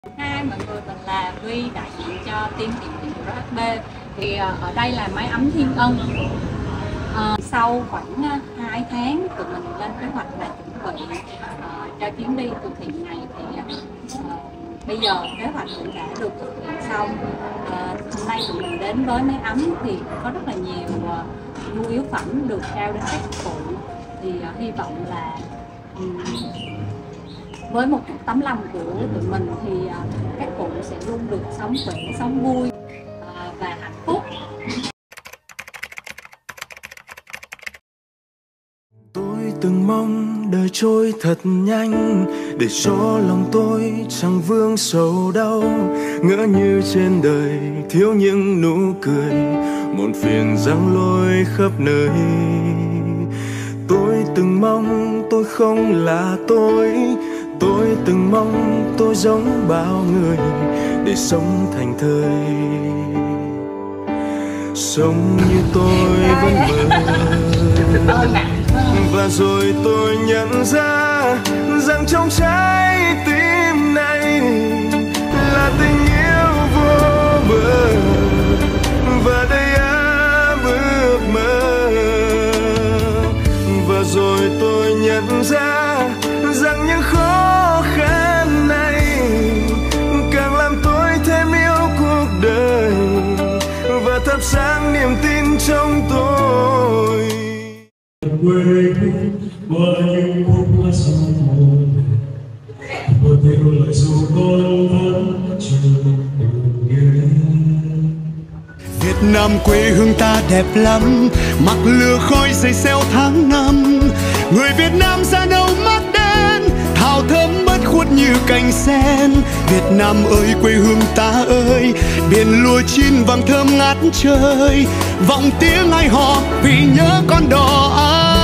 Hi mọi người, mình là Vi, đại diện cho team tiệm điện RHB. Thì ở đây là máy ấm Thiên Ân. Sau khoảng 2 tháng tụi mình lên kế hoạch là chuẩn bị cho chuyến đi từ thiện này, thì bây giờ kế hoạch cũng đã được thực hiện xong. Hôm nay tụi mình đến với máy ấm thì có rất là nhiều nhu yếu phẩm được trao đến các cụ. Thì hy vọng là với một chút tấm lòng của tụi mình thì các cụ sẽ luôn được sống khỏe, sống vui và hạnh phúc. Tôi từng mong đời trôi thật nhanh để cho lòng tôi chẳng vương sầu đau, ngỡ như trên đời thiếu những nụ cười, muộn phiền giăng lối khắp nơi. Tôi từng mong tôi không là tôi từng mong tôi giống bao người để sống thành thơi, sống như tôi vẫn mơ. Và rồi tôi nhận ra rằng trong trái tim này là tình yêu vô bờ, và đầy áp ước mơ. Và rồi tôi nhận ra rằng những khó khăn này càng làm tôi thêm yêu cuộc đời và thắp sáng niềm tin trong tôi. Quê qua những khúc hoa sông mùa, một điều lại dù con vẫn chưa từng nghe. Việt Nam quê hương ta đẹp lắm, mặc lửa khói dày xeo tháng năm. Người Việt Nam da nâu mắt đen, thảo thơm bất khuất như cành sen. Việt Nam ơi quê hương ta ơi, biển lúa chín vàng thơm ngát trời, vọng tiếng ai hò vì nhớ con đò ơi.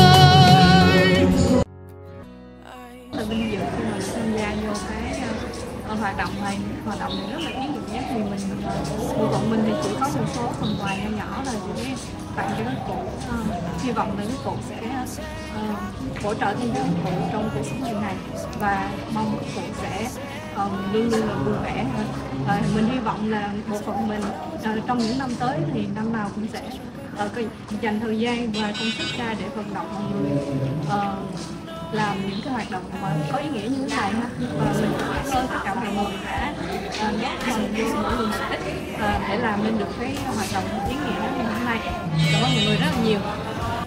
Là vinh dự khi mình tham gia vô cái hoạt động này. Hoạt động này rất là ý nghĩa, thì bộ phận mình thì chỉ có một số phần quà nhỏ nhỏ là để tặng cho các cụ. Hy vọng là các cụ sẽ hỗ trợ thêm cho các cụ trong cuộc sống ngày này, và mong các cụ sẽ luôn luôn là vui vẻ. Mình hy vọng là bộ phận mình trong những năm tới thì năm nào cũng sẽ dành thời gian và công sức ra để vận động mọi người làm những cái hoạt động mà có ý nghĩa như thế này ha. Và mình cảm ơn tất cả mọi người đã góp phần vô mỗi người một ít để làm nên được cái hoạt động ý nghĩa như hôm nay. Cảm ơn mọi người rất là nhiều.